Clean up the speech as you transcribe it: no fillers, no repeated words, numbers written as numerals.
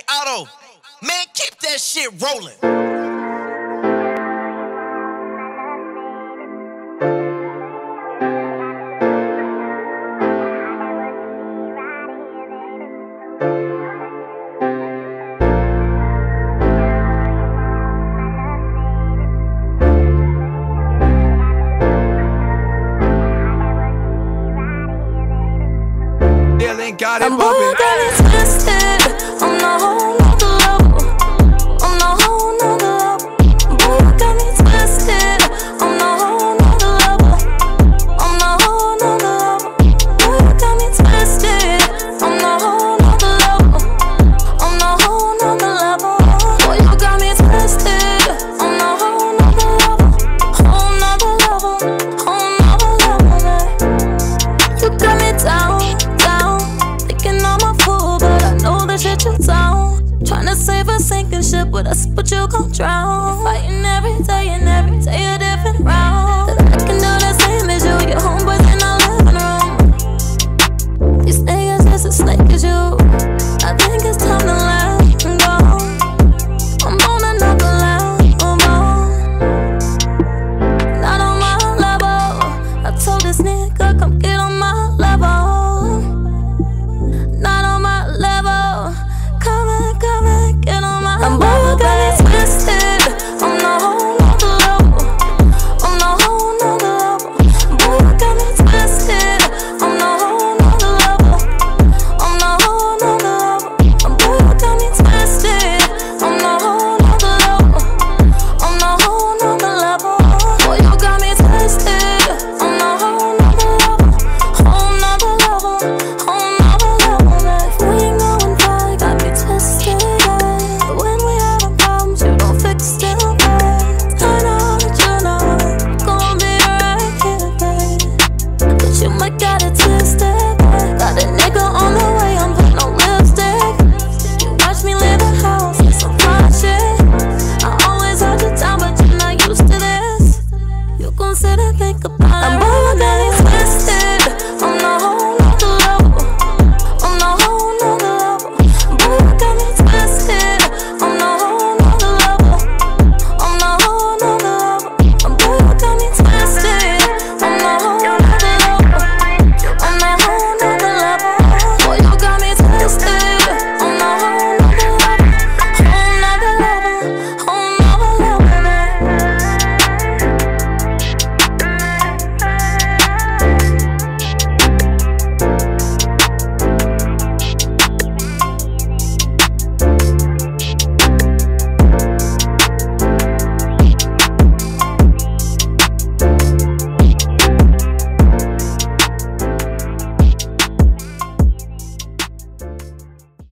Otto, man, keep that shit rolling. Got it, boy, you got me twisted on a whole nother level. On a whole nother level. Boy, you got me twisted on a whole nother level. On a whole nother level. Boy, you got me twisted on a whole nother level. On a whole nother level. Boy, you got me twisted on a whole nother level. Whole nother level. Whole nother level, babe. You got me down. Tryna save a sinking ship with us, but you gon' drown.